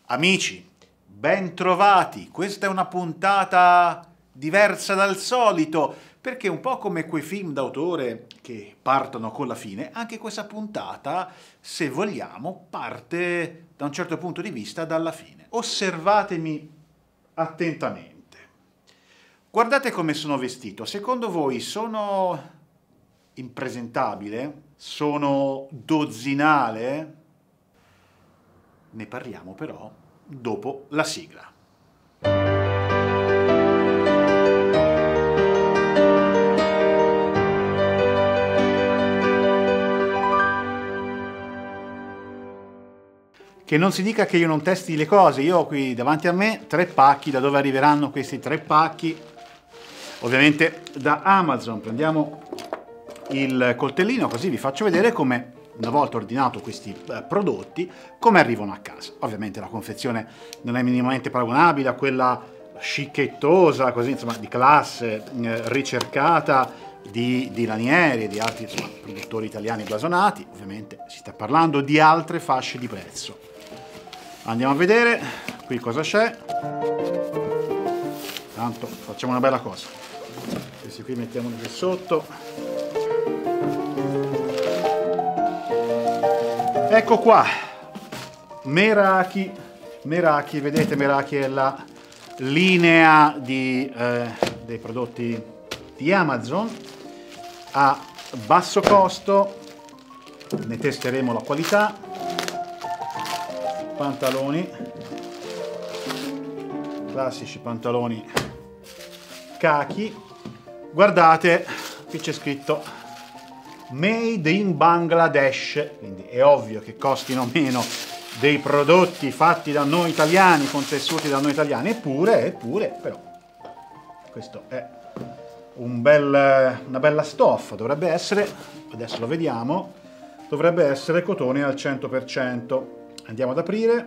Amici, ben trovati! Questa è una puntata diversa dal solito, perché un po' come quei film d'autore che partono con la fine, anche questa puntata, se vogliamo, parte da un certo punto di vista dalla fine. Osservatemi attentamente. Guardate come sono vestito. Secondo voi sono impresentabile? Sono dozzinale? Ne parliamo però dopo la sigla. Che non si dica che io non testi le cose, io ho qui davanti a me 3 pacchi. Da dove arriveranno questi 3 pacchi? Ovviamente da Amazon. Prendiamo il coltellino così vi faccio vedere come, una volta ordinato questi prodotti, come arrivano a casa. Ovviamente la confezione non è minimamente paragonabile a quella scicchettosa, così insomma di classe, ricercata di Lanieri e di altri produttori italiani blasonati. Ovviamente si sta parlando di altre fasce di prezzo. Andiamo a vedere qui cosa c'è. Tanto facciamo una bella cosa. Questi qui mettiamoli qui sotto. Ecco qua, Meraki, vedete, Meraki è la linea dei prodotti di Amazon a basso costo. Ne testeremo la qualità. Pantaloni, classici pantaloni khaki. Guardate, qui c'è scritto Made in Bangladesh, quindi è ovvio che costino meno dei prodotti fatti da noi italiani, con tessuti da noi italiani, eppure, però, questo è una bella stoffa, dovrebbe essere, adesso lo vediamo, dovrebbe essere cotone al 100%. Andiamo ad aprire.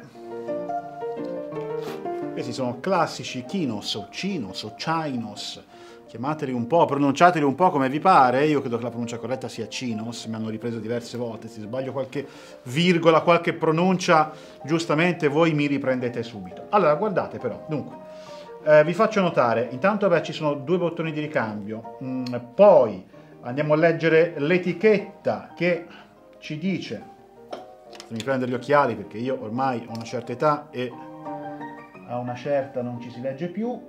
Questi sono classici chinos o chinos o chinos. Chiamateli un po', pronunciateli un po' come vi pare. Io credo che la pronuncia corretta sia chinos, mi hanno ripreso diverse volte. Se sbaglio qualche virgola, qualche pronuncia, giustamente voi mi riprendete subito. Allora, guardate però, dunque, vi faccio notare, intanto ci sono 2 bottoni di ricambio, poi andiamo a leggere l'etichetta che ci dice, mi prendo gli occhiali perché io ormai ho una certa età e a una certa non ci si legge più.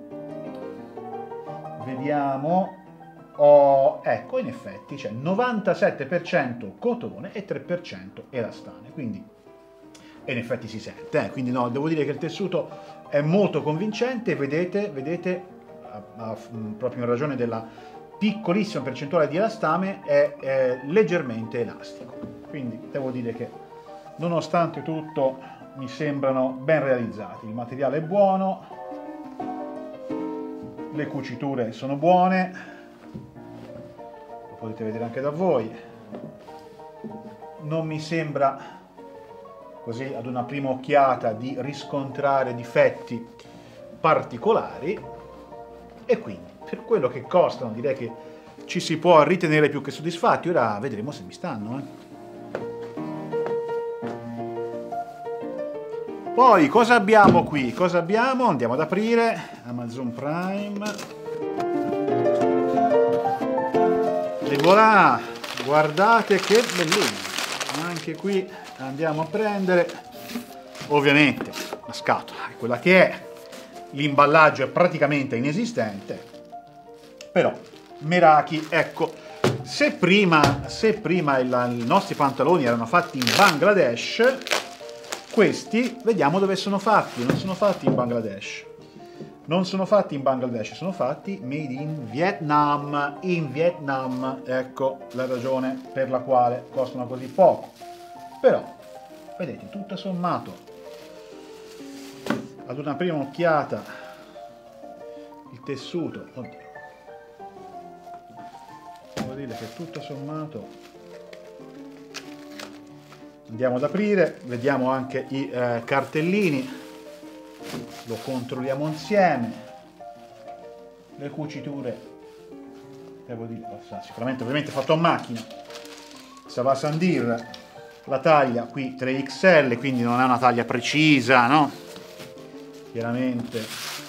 Vediamo, ecco, in effetti c'è 97% cotone e 3% elastane, quindi in effetti si sente, quindi no, devo dire che il tessuto è molto convincente. Vedete, proprio in ragione della piccolissima percentuale di elastame è leggermente elastico, quindi devo dire che nonostante tutto mi sembrano ben realizzati. Il materiale è buono, le cuciture sono buone, lo potete vedere anche da voi. Non mi sembra, così ad una prima occhiata, di riscontrare difetti particolari, e quindi per quello che costano direi che ci si può ritenere più che soddisfatti. Ora vedremo se mi stanno. Poi cosa abbiamo qui? Cosa abbiamo? Andiamo ad aprire Amazon Prime. E voilà! Guardate che bellino! Anche qui andiamo a prendere, ovviamente, la scatola è quella che è, l'imballaggio è praticamente inesistente, però Meraki, ecco, se prima i nostri pantaloni erano fatti in Bangladesh, questi vediamo dove sono fatti. Non sono fatti in Bangladesh, non sono fatti in Bangladesh, sono fatti made in Vietnam. In Vietnam, ecco la ragione per la quale costano così poco. Però vedete, tutto sommato, ad una prima occhiata il tessuto, oddio, devo dire che tutto sommato. Andiamo ad aprire, vediamo anche i cartellini, lo controlliamo insieme. Le cuciture, devo dire, sicuramente ovviamente fatto a macchina. Sava Sandir, la taglia qui 3XL, quindi non è una taglia precisa, no? chiaramente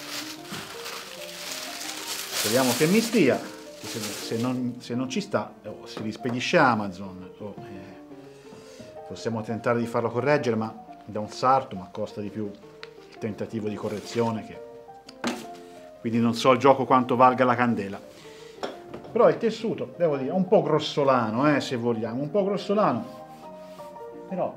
speriamo che mi stia, se non ci sta si rispedisce Amazon, possiamo tentare di farlo correggere, ma da un sarto, ma costa di più il tentativo di correzione, quindi non so il gioco quanto valga la candela. Però il tessuto, devo dire, è un po' grossolano, se vogliamo, un po' grossolano, però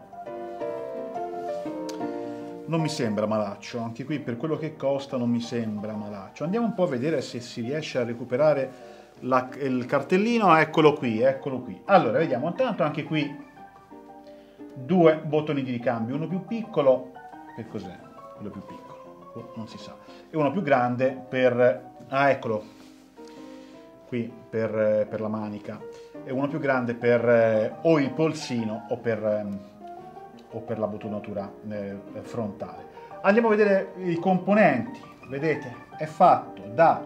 non mi sembra malaccio, anche qui per quello che costa non mi sembra malaccio. Andiamo un po' a vedere se si riesce a recuperare il cartellino, eccolo qui. Allora, vediamo, intanto anche qui due bottoni di ricambio, uno più piccolo, che cos'è? Quello più piccolo, non si sa, e uno più grande per, eccolo, qui per la manica, e uno più grande per o il polsino o per la bottonatura frontale. Andiamo a vedere i componenti. Vedete, è fatto da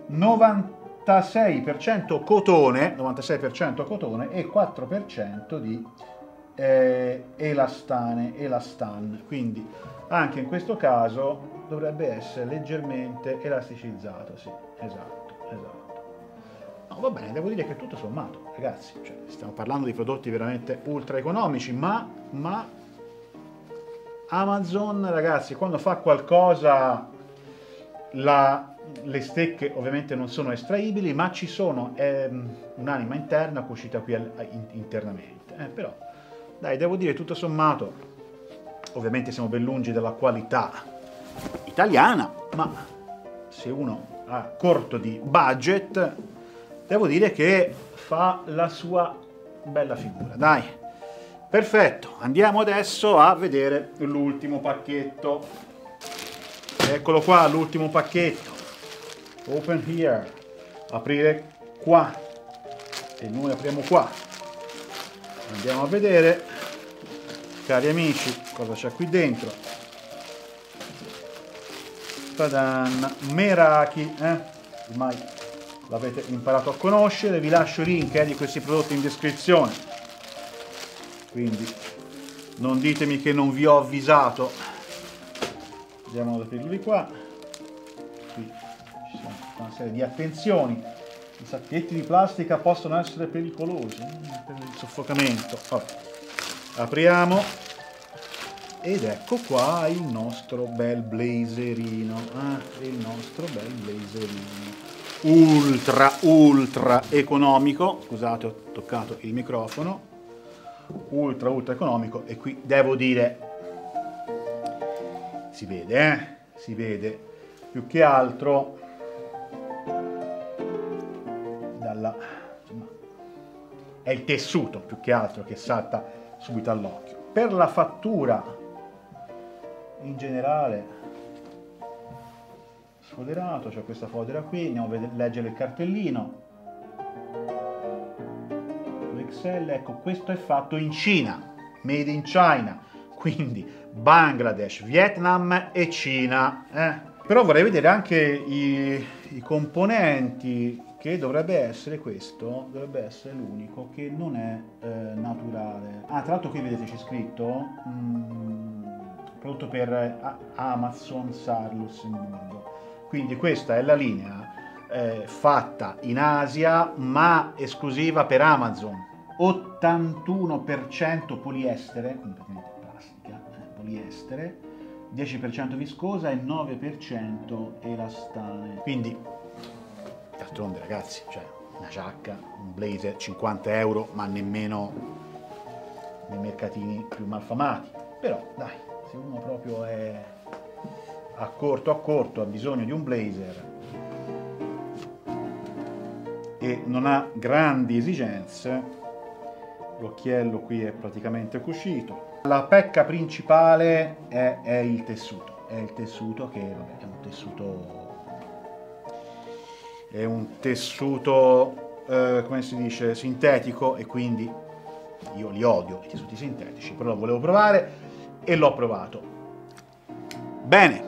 96% cotone e 4% di elastan, quindi anche in questo caso dovrebbe essere leggermente elasticizzato, sì, esatto. No, va bene, devo dire che tutto sommato, ragazzi, cioè, stiamo parlando di prodotti veramente ultra economici, ma Amazon, ragazzi, quando fa qualcosa, le stecche ovviamente non sono estraibili, ma ci sono un'anima interna cucita qui internamente. Però, dai, devo dire, tutto sommato, ovviamente siamo ben lungi dalla qualità italiana, ma se uno ha corto di budget, devo dire che fa la sua bella figura, dai. Perfetto, andiamo adesso a vedere l'ultimo pacchetto. Eccolo qua, l'ultimo pacchetto. Open here. Aprire qua. E noi apriamo qua. Andiamo a vedere, cari amici, cosa c'è qui dentro. Tadan, Meraki, ormai l'avete imparato a conoscere, vi lascio i link di questi prodotti in descrizione, quindi non ditemi che non vi ho avvisato. Andiamo ad aprirli qua. Qui ci sono una serie di attenzioni. I sacchetti di plastica possono essere pericolosi per il soffocamento. Apriamo ed ecco qua il nostro bel blazerino. Il nostro bel blazerino ultra economico. Scusate, ho toccato il microfono. Ultra economico, e qui devo dire si vede più che altro insomma, è il tessuto più che altro che salta subito all'occhio. Per la fattura in generale sfoderato, c'è questa fodera qui, andiamo a leggere il cartellino. XL, ecco, questo è fatto in Cina, made in China, quindi Bangladesh, Vietnam e Cina. Però vorrei vedere anche i componenti, che dovrebbe essere questo, dovrebbe essere l'unico che non è naturale. Tra l'altro qui vedete c'è scritto prodotto per Amazon SAR Lussemburgo, quindi questa è la linea fatta in Asia ma esclusiva per Amazon. 81% poliestere, completamente plastica, poliestere, 10% viscosa e 9% elastane. Quindi, d'altronde ragazzi, cioè una giacca, un blazer, 50 euro, ma nemmeno nei mercatini più malfamati. Però, dai, se uno proprio è a corto, ha bisogno di un blazer e non ha grandi esigenze, l'occhiello qui è praticamente cucito. La pecca principale è il tessuto. È il tessuto che vabbè, è un tessuto come si dice, sintetico, e quindi io li odio i tessuti sintetici, però lo volevo provare e l'ho provato. Bene.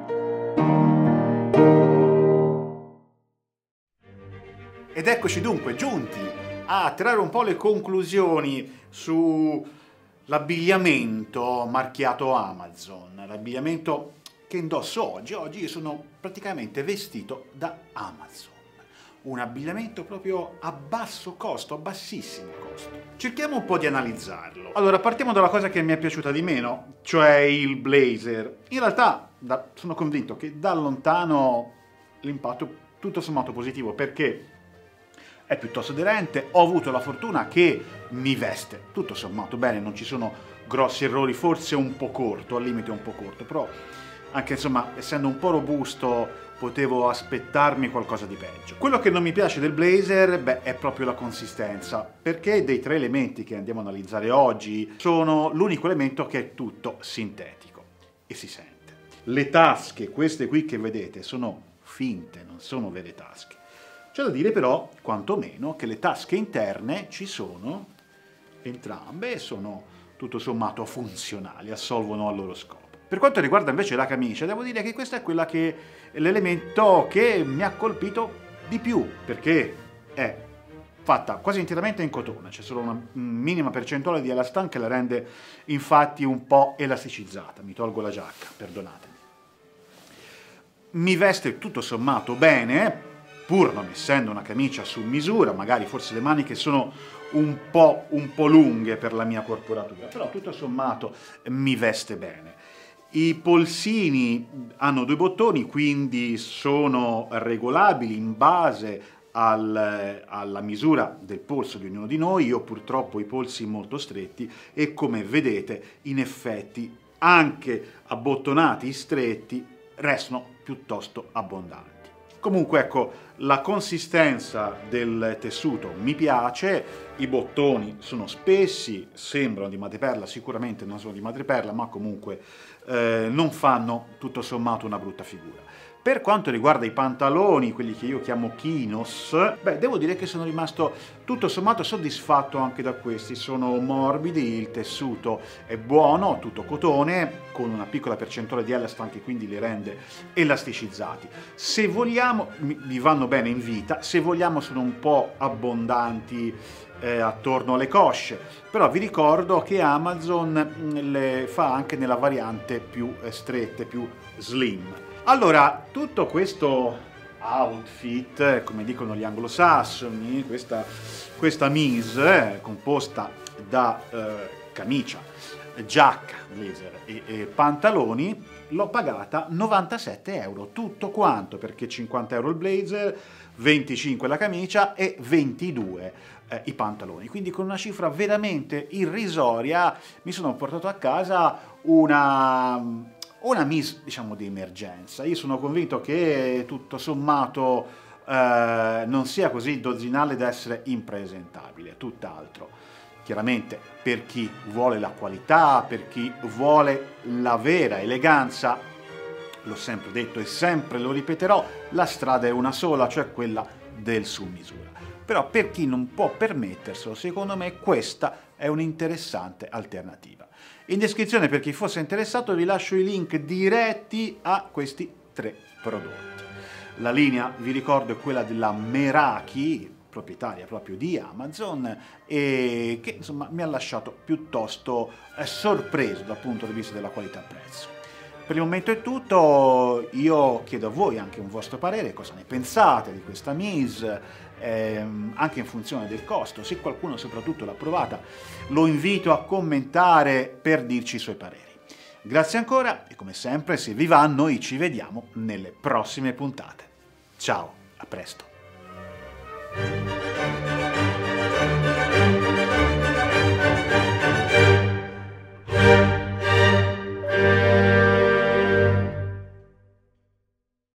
Ed eccoci dunque giunti a tirare un po' le conclusioni sull'abbigliamento marchiato Amazon. L'abbigliamento che indosso oggi. Oggi io sono praticamente vestito da Amazon. Un abbigliamento proprio a basso costo, a bassissimo costo. Cerchiamo un po' di analizzarlo. Allora, partiamo dalla cosa che mi è piaciuta di meno, cioè il blazer. In realtà sono convinto che da lontano l'impatto è tutto sommato positivo, perché è piuttosto aderente, ho avuto la fortuna che mi veste tutto sommato bene, non ci sono grossi errori, forse un po' corto, al limite un po' corto, però anche insomma, essendo un po' robusto, potevo aspettarmi qualcosa di peggio. Quello che non mi piace del blazer, beh, è proprio la consistenza, perché dei 3 elementi che andiamo a analizzare oggi sono l'unico elemento che è tutto sintetico e si sente. Le tasche, queste qui che vedete, sono finte, non sono vere tasche. C'è da dire però, quantomeno, che le tasche interne ci sono, entrambe, e sono tutto sommato funzionali, assolvono al loro scopo. Per quanto riguarda invece la camicia, devo dire che questa è quella che è l'elemento che mi ha colpito di più, perché è fatta quasi interamente in cotone, c'è solo una minima percentuale di elastan che la rende infatti un po' elasticizzata. Mi tolgo la giacca, perdonatemi. Mi veste tutto sommato bene, pur non essendo una camicia su misura, magari forse le maniche sono un po' lunghe per la mia corporatura, però tutto sommato mi veste bene. I polsini hanno 2 bottoni, quindi sono regolabili in base alla misura del polso di ognuno di noi. Io purtroppo ho i polsi molto stretti e, come vedete, in effetti anche abbottonati stretti restano piuttosto abbondanti. Comunque ecco, la consistenza del tessuto mi piace, i bottoni sono spessi, sembrano di madreperla, sicuramente non sono di madreperla, ma comunque non fanno tutto sommato una brutta figura. Per quanto riguarda i pantaloni, quelli che io chiamo chinos, beh, devo dire che sono rimasto tutto sommato soddisfatto anche da questi. Sono morbidi, il tessuto è buono, tutto cotone, con una piccola percentuale di elastan che quindi li rende elasticizzati. Se vogliamo, vi vanno bene in vita, se vogliamo sono un po' abbondanti attorno alle cosce, però vi ricordo che Amazon le fa anche nella variante più strette, più slim. Allora, tutto questo outfit, come dicono gli anglosassoni, questa mise composta da camicia, giacca, blazer e pantaloni, l'ho pagata 97 euro, tutto quanto, perché 50 euro il blazer, 25 la camicia e 22 i pantaloni. Quindi con una cifra veramente irrisoria mi sono portato a casa una mise, diciamo, di emergenza. Io sono convinto che tutto sommato non sia così dozzinale da essere impresentabile, tutt'altro. Chiaramente per chi vuole la qualità, per chi vuole la vera eleganza, l'ho sempre detto e sempre lo ripeterò, la strada è una sola, cioè quella del su misura. Però per chi non può permetterselo, secondo me questa è un'interessante alternativa. In descrizione, per chi fosse interessato, vi lascio i link diretti a questi 3 prodotti. La linea, vi ricordo, è quella della Meraki, proprietaria proprio di Amazon, e che insomma mi ha lasciato piuttosto sorpreso dal punto di vista della qualità-prezzo. Per il momento è tutto, io chiedo a voi anche un vostro parere, cosa ne pensate di questa mise, anche in funzione del costo. Se qualcuno soprattutto l'ha provata, lo invito a commentare per dirci i suoi pareri. Grazie ancora e come sempre, se vi va, noi ci vediamo nelle prossime puntate. Ciao, a presto!